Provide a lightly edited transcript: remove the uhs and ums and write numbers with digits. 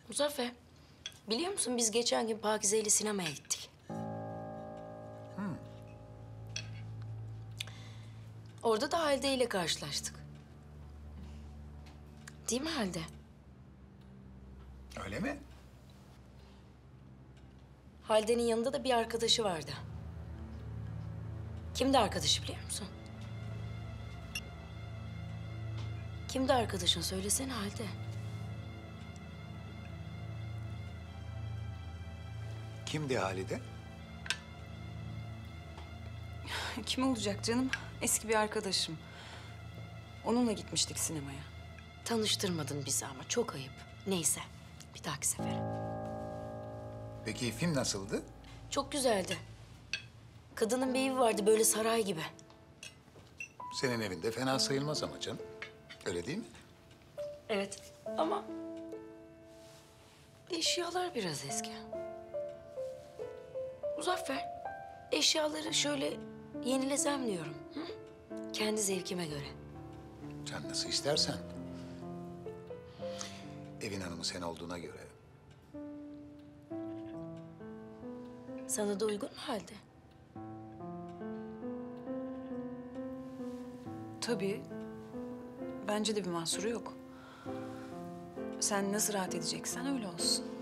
Muzaffer, biliyor musun biz geçen gün Pakize ile sinemaya gittik. Orada da Halide ile karşılaştık. Değil mi Halide? Öyle mi? Halide'nin yanında da bir arkadaşı vardı. Kimdi arkadaşı biliyor musun? Kimdi arkadaşın? Söylesene Halide. Kimdi Halide? Kim olacak canım? Eski bir arkadaşım. Onunla gitmiştik sinemaya. Tanıştırmadın bizi ama çok ayıp. Neyse, bir dahaki sefere. Peki film nasıldı? Çok güzeldi. Kadının bir evi vardı böyle saray gibi. Senin evinde fena sayılmaz ama canım. Öyle değil mi? Evet ama eşyalar biraz eski. Muzaffer, eşyaları şöyle yenilesem diyorum. Hı? Kendi zevkime göre. Sen nasıl istersen. Evin hanımı sen olduğuna göre. Sana da uygun mu halde? Tabii. Bence de bir mahsuru yok. Sen nasıl rahat edeceksen öyle olsun.